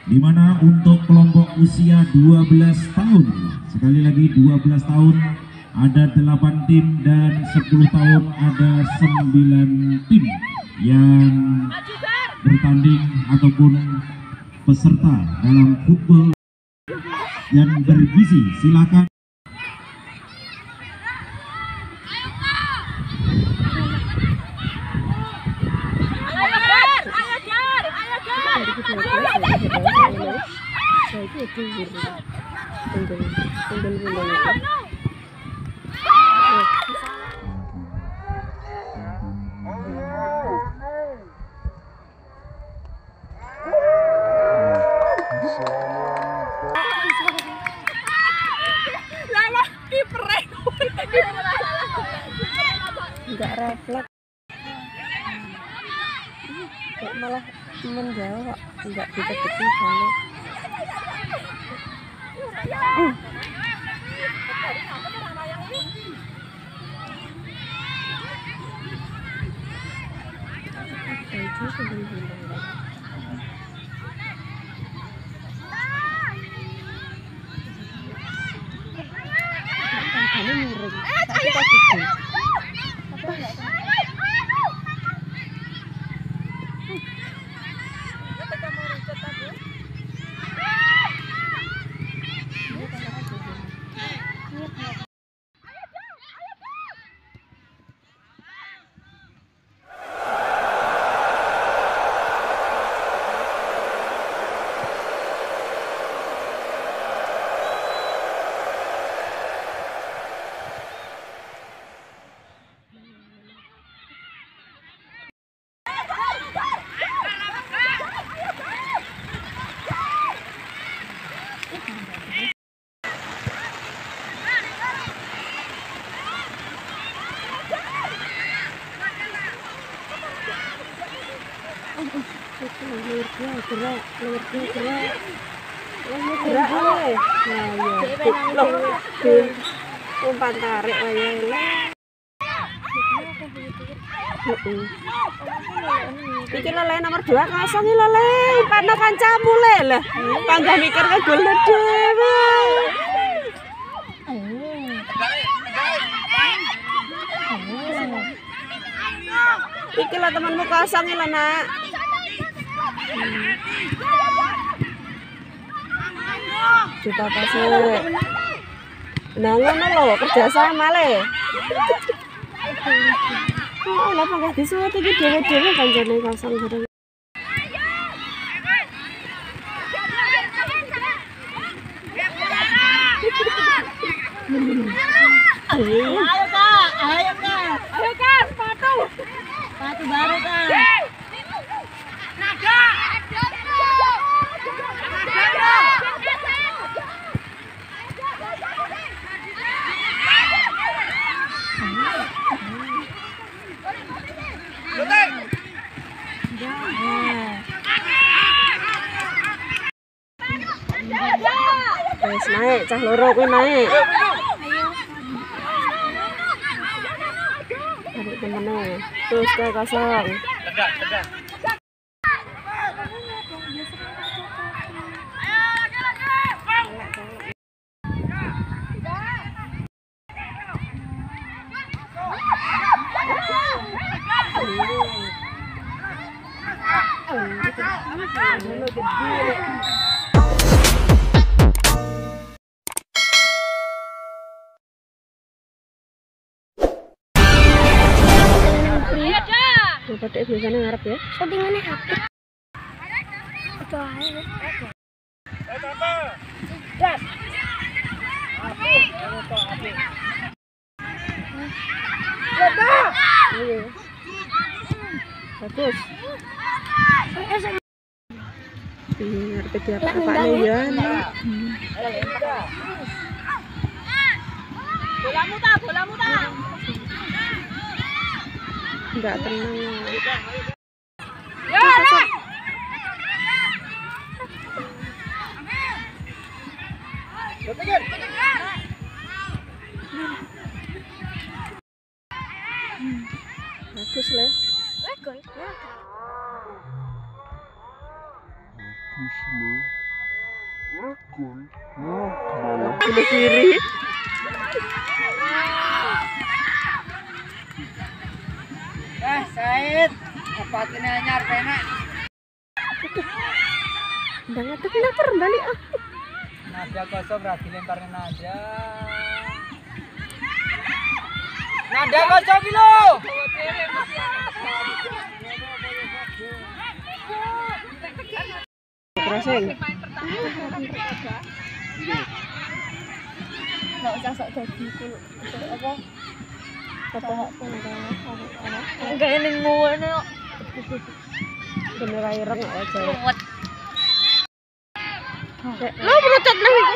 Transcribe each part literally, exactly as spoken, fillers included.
di mana untuk kelompok usia dua belas tahun, sekali lagi dua belas tahun ada delapan tim dan sepuluh tahun ada sembilan tim yang bertanding ataupun peserta dalam football yang bergizi. Silakan. Enggak refleks, kok malah menjauh kok enggak diteketin balik. Uh. Baju sebelum hilang. Kamu miring. Tapi tak gitu. Lurusnya gerak, lurusnya gerak, lurusnya gerak, oleh. Nah ya, umpan tarik aja lah. Iki lele nomor dua kosong ini lele, umpan kancamu lah. Panggah mikir ke gol dewe. Iki lah temanmu kosong ini lah nak. Kita pasir. Nah ngono lho, kerjasama le. Oh, lah panggah disuwet iki dhewe-dhewe kancane kosong bareng. Ayo Kak, ayo Kak. Ayo Kak, sepatu. Sepatu baru Kak. Naga. Wes naik, cah loro kuwi naik. Tarik temene. Terus ke kosong. Tegak, tegak. Bapak biasanya ngarep ya? Settingannya H P. Itu aja. Das. Bagus. Ngerti dia apa-apanya ya. Bolamu tak, bolamu tak. Enggak tenang. Ya. Bagus lah. Bagus. Bagus lah. Pilih kiri. Eh, Said, apa kini anyar penak? Udah ngetuk kenapa balik ah. Nada kosong berarti lemparin nada. Nada kosong lo. Crossing. Nggak usah sok jadi kul apa apa enggak ini ngono Bener ae reng aja. kuat Lo berucap nang iku.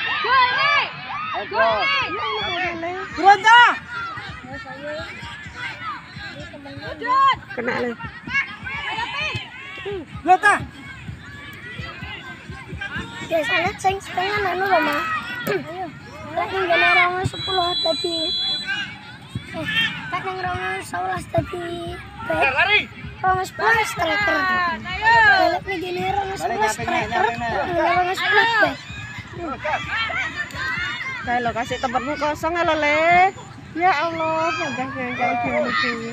Berontak. Kena le. Berontak. biasanya ceng setengah anu loh mah ayo tak tinggal orang sepuluh tadi eh tak yang orang sebelas tadi baik orang sepuluh striker balik nih gini orang sepuluh striker orang sepuluh baik Kayak lo kasih tempatmu kosong ya lo le. Ya Allah, udah kayak gini gini.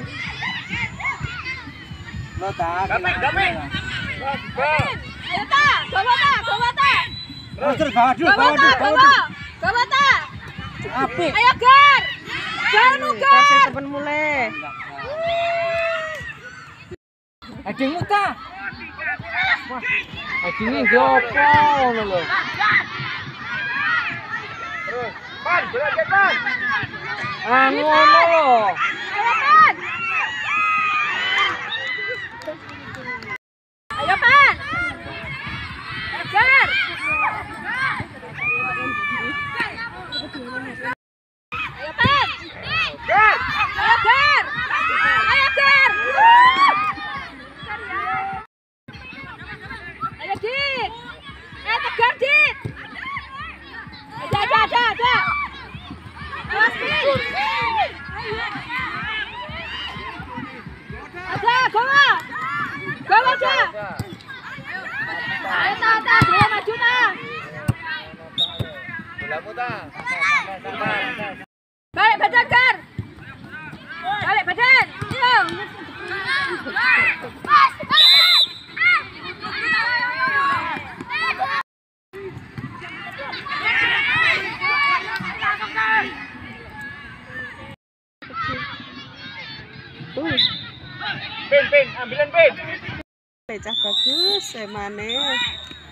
Berontak. Damai, damai. ayo tak bawa tak bawa tak Terus bawa dulu, bawa dulu, bawa dulu. bawa tak Apik. ayo gar gar nu gar Kasih temenmu le. Adingmu ta? Wah, adingnya gopo ngono lho. Terus, pan, bola cetan. Ah, ngono lho. ayo pan ayo pan gar ayo pan Gas. ayo gar ayo gar ayo dit ayo tegar dit ada ada ada ada awas pin ada gola gola aja ayo tak tak gola maju tak Bolamu ta? balik badan gar balik badan ayo Pin, pin, ambilan pin. Lecah bagus, emane.